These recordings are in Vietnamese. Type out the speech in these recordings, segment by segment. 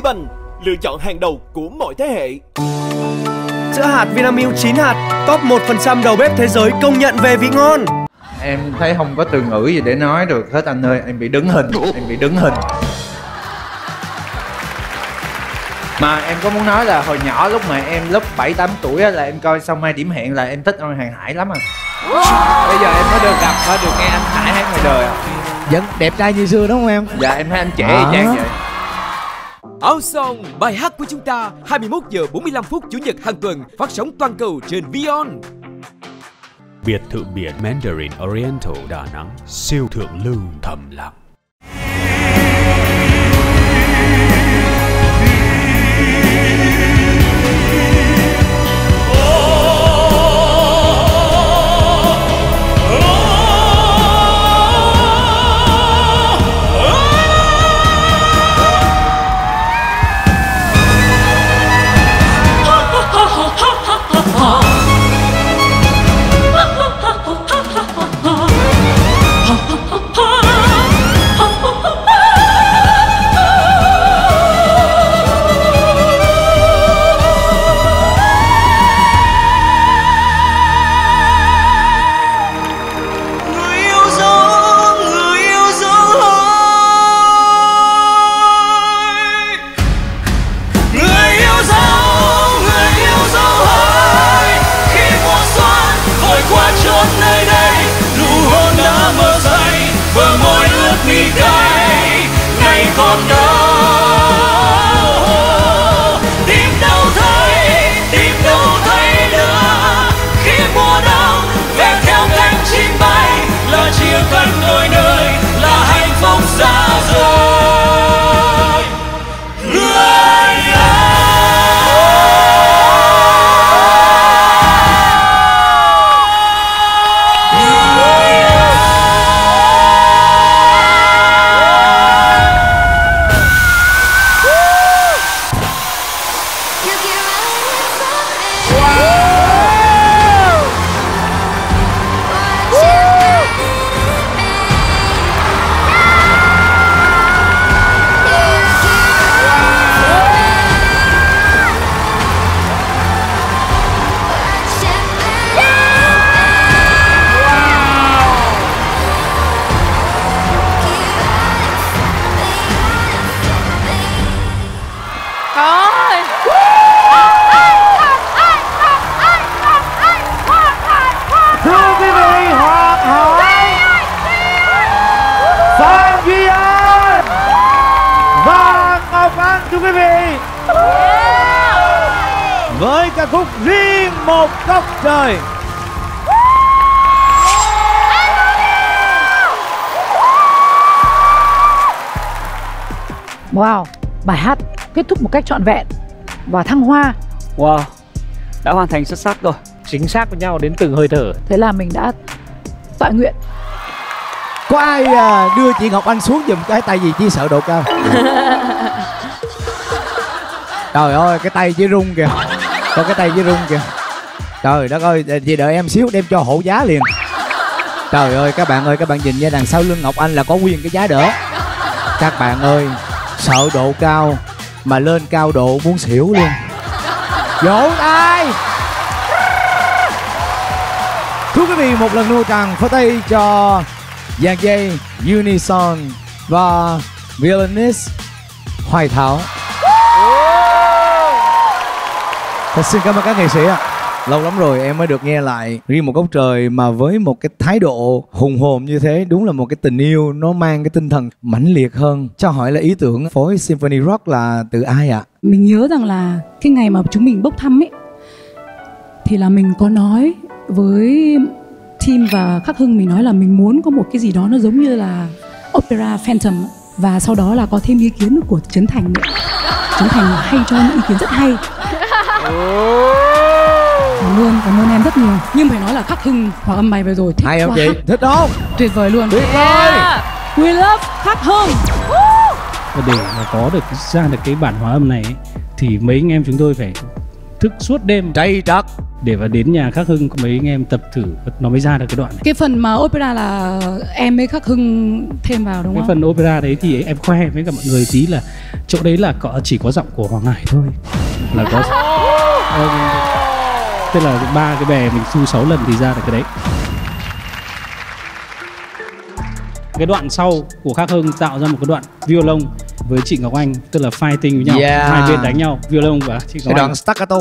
Banh, lựa chọn hàng đầu của mọi thế hệ. Sữa hạt Vinamilk 9 hạt, top 1% đầu bếp thế giới công nhận về vị ngon. Em thấy không có từ ngữ gì để nói được hết anh ơi, em bị đứng hình, em bị đứng hình. Mà em có muốn nói là hồi nhỏ lúc mà em lớp 7-8 tuổi á, là em coi Sao Mai Điểm Hẹn là em thích ông Hàng Hải lắm à. Bây giờ em mới được gặp, mới được nghe anh Hải hát ngoài đời à. Vẫn đẹp trai như xưa đúng không em? Dạ em thấy anh trẻ y chang vậy. Áo Song, bài hát của chúng ta 21 giờ 45 phút Chủ nhật hàng tuần, phát sóng toàn cầu trên Vion. Biệt thự biển Mandarin Oriental Đà Nẵng, siêu thượng lưu thầm lặng. Với ca khúc Riêng Một Góc Trời. Wow, bài hát kết thúc một cách trọn vẹn và thăng hoa. Wow, đã hoàn thành xuất sắc rồi. Chính xác với nhau đến từng hơi thở. Thế là mình đã tọa nguyện. Có ai đưa chị Ngọc Anh xuống giùm cái tay gì chỉ sợ độ cao. Trời ơi, cái tay chỉ rung kìa. Có cái tay chỉ rung kìa. Trời đất ơi, chị đợi em xíu đem cho hộ giá liền. Trời ơi, các bạn nhìn nha, đằng sau lưng Ngọc Anh là có nguyên cái giá đỡ. Các bạn ơi, sợ độ cao mà lên cao độ muốn xỉu luôn. Vỗ tay. Thưa quý vị, một lần nữa tràng pháo tay cho dàn dây Unison và violinist Hoài Thảo. Thật xin cảm ơn các nghệ sĩ ạ. Lâu lắm rồi em mới được nghe lại Riêng Một Góc Trời mà với một cái thái độ hùng hồn như thế. Đúng là một cái tình yêu nó mang cái tinh thần mãnh liệt hơn. Cho hỏi là ý tưởng phối Symphony Rock là từ ai ạ? Mình nhớ rằng là cái ngày mà chúng mình bốc thăm ấy thì là mình có nói với team và Khắc Hưng, mình nói là mình muốn có một cái gì đó nó giống như là opera Phantom. Và sau đó là có thêm ý kiến của Trấn Thành nữa. Trấn Thành hay cho những ý kiến rất hay. Cảm ơn em rất nhiều. Nhưng phải nói là Khắc Hưng hòa âm bài vừa rồi thích hay không quá. chị? Thích không? Tuyệt vời luôn. Tuyệt vời. We love Khắc Hưng. Để mà có được ra được cái bản hòa âm này ấy, thì mấy anh em chúng tôi phải thức suốt đêm Trầy trật để vào đến nhà Khắc Hưng mấy anh em tập thử nó mới ra được cái đoạn này. Cái phần mà opera là em với Khắc Hưng thêm vào đúng Cái không? phần opera đấy thì em khoe với cả mọi người tí là chỗ đấy là chỉ có giọng của Hoàng Hải thôi, là có tức là 3 cái bè mình xu 6 lần thì ra được cái đấy. Cái đoạn sau của Khắc Hưng tạo ra một cái đoạn violon với chị Ngọc Anh, tức là fighting với nhau, hai bên đánh nhau, violon và chị Ngọc Anh. Cái đoạn staccato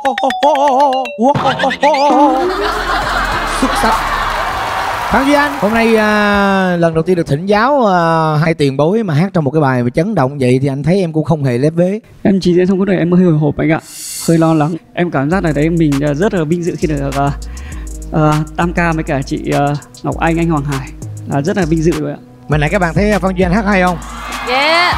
xuất sắc. Phan Duy Anh hôm nay lần đầu tiên được thỉnh giáo hai tiền bối mà hát trong một cái bài mà chấn động vậy thì anh thấy em cũng không hề lép vế. Em chỉ diễn xong cái này em hơi hồi hộp anh ạ, hơi lo lắng. Em cảm giác là đấy mình rất là vinh dự khi được tam ca với cả chị Ngọc Anh, anh Hoàng Hải, là rất là vinh dự rồi ạ. Mà nãy các bạn thấy Phan Duy Anh hát hay không? Yeah.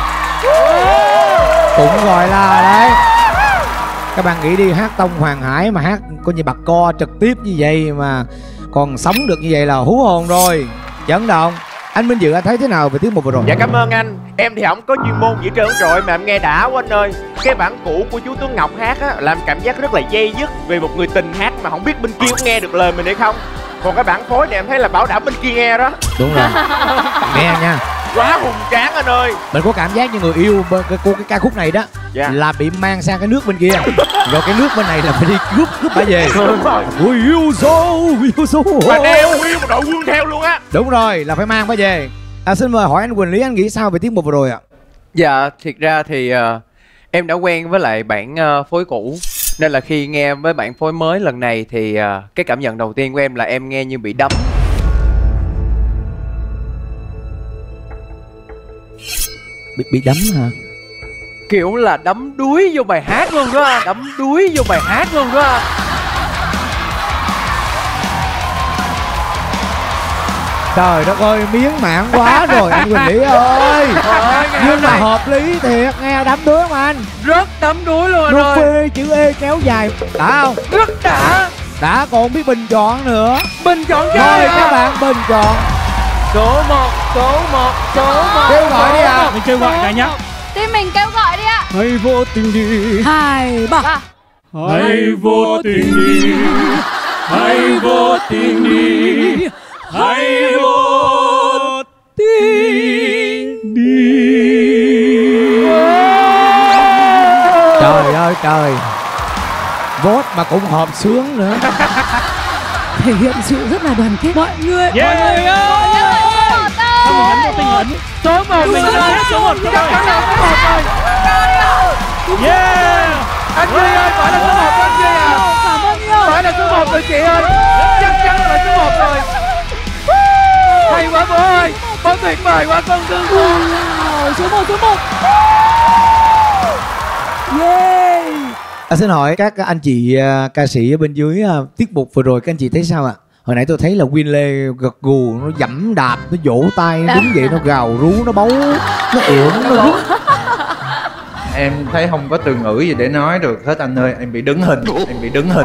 Cũng gọi là đấy. Các bạn nghĩ đi, hát tông Hoàng Hải mà hát coi như bật co trực tiếp như vậy mà còn sống được như vậy là hú hồn rồi. Chấn động. Anh Minh Dự anh thấy thế nào về tiết mục vừa rồi? Dạ cảm ơn anh. Em thì không có chuyên môn gì trơn trọi mà em nghe đã quá anh ơi. Cái bản cũ của chú Tuấn Ngọc hát á làm cảm giác rất là dây dứt về một người tình hát mà không biết bên kia có nghe được lời mình hay không. Còn cái bản phối này em thấy là bảo đảm bên kia nghe đó. Đúng rồi. Nghe nha. Quá hùng tráng anh ơi. Mình có cảm giác như người yêu cái ca khúc này đó là bị mang sang cái nước bên kia, rồi cái nước bên này là phải đi cướp bà về. Đúng rồi. Ui yêu dấu Mà đeo nguyên một đội quân theo luôn á. Đúng rồi, là phải mang bà về. Xin mời hỏi anh Quỳnh Lý, anh nghĩ sao về tiết mục vừa rồi ạ? Dạ, thiệt ra thì em đã quen với lại bản phối cũ, nên là khi nghe với bản phối mới lần này thì cái cảm nhận đầu tiên của em là em nghe như bị đấm. Bị đấm hả? Kiểu là đấm đuối vô bài hát luôn đó. Đấm đuối vô bài hát luôn đó. Trời đất ơi, miếng mảng quá rồi anh Quỳnh Lý ơi. Nhưng mà hợp lý thiệt, nghe đấm đuối không anh? Rất đấm đuối luôn anh Nó ơi. phê chữ E kéo dài, đã không? Rất đã. Đã, còn biết bình chọn nữa. Bình chọn rồi cái các bạn bình chọn. Số 1, số 1, số 1. Kêu gọi đi ạ. Mình kêu gọi cả nhá. Team mình kêu gọi đi ạ. Hãy vô tình đi. 2, 3. Hãy vô tình đi. Hãy vô tình đi. Hãy vô tình đi. Trời ơi trời. Vote mà cũng hợp sướng nữa. Thể hiện sự rất là đoàn kết. Mọi người Mọi người ơi. Sao mình gắn vô tình ấn. Số 1 mình ơi. Số 1 chắc chắn là số 1 rồi. Yeah. Anh Duy ơi, phải là số 1 anh Duy à. Cảm ơn nhiều. Phải là số 1 rồi chị ơi. Chắc chắn là số 1 rồi. Hay quá bố ơi. Bố tuyệt vời quá con thương con. Số 1, số 1. Yeah. Xin hỏi các anh chị ca sĩ ở bên dưới tiết mục vừa rồi các anh chị thấy sao ạ? Hồi nãy tôi thấy là Quyên Lê gật gù, nó dẫm đạp, nó vỗ tay, nó đứng dậy, nó gào rú, nó bấu, nó ưỡn, nó rút. Em thấy không có từ ngữ gì để nói được hết anh ơi, em bị đứng hình, em bị đứng hình.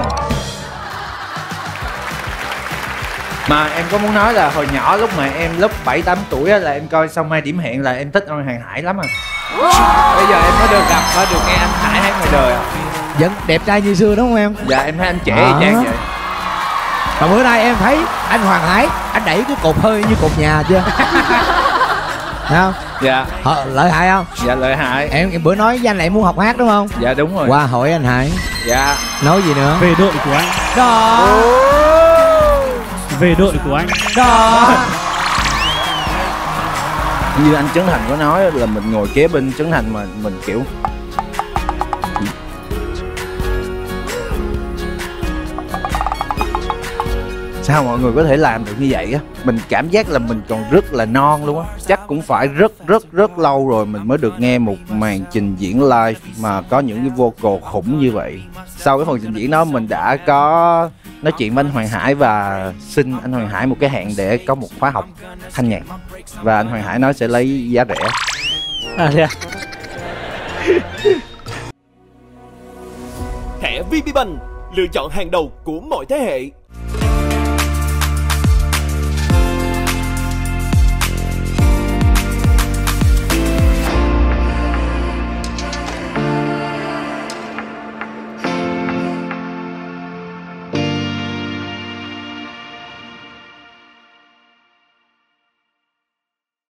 Mà em có muốn nói là hồi nhỏ lúc mà em lớp 7-8 tuổi á, là em coi Sau Mai Điểm Hẹn là em thích ông Hoàng Hải lắm à. Bây giờ em mới được gặp, mới được nghe anh Hải hát ngoài đời à. Vẫn đẹp trai như xưa đúng không em? Dạ em thấy anh trẻ y chang vậy. Và bữa nay em thấy anh Hoàng Hải, anh đẩy cái cột hơi như cột nhà chưa? Thấy không? Dạ. Lợi hại không? Dạ lợi hại. Em bữa nói với anh là em muốn học hát đúng không? Dạ đúng rồi. Qua hỏi anh Hải. Dạ. Nói gì nữa? Về đội của anh. Đó. Về đội của anh. Đó. Như anh Trấn Thành có nói là mình ngồi kế bên Trấn Thành mà mình kiểu sao mọi người có thể làm được như vậy á. Mình cảm giác là mình còn rất là non luôn á. Chắc cũng phải rất lâu rồi mình mới được nghe một màn trình diễn live mà có những cái vocal khủng như vậy. Sau cái phần trình diễn đó mình đã có nói chuyện với anh Hoàng Hải và xin anh Hoàng Hải một cái hẹn để có một khóa học thanh nhạc. Và anh Hoàng Hải nói sẽ lấy giá rẻ. Thẻ VPBank, lựa chọn hàng đầu của mọi thế hệ.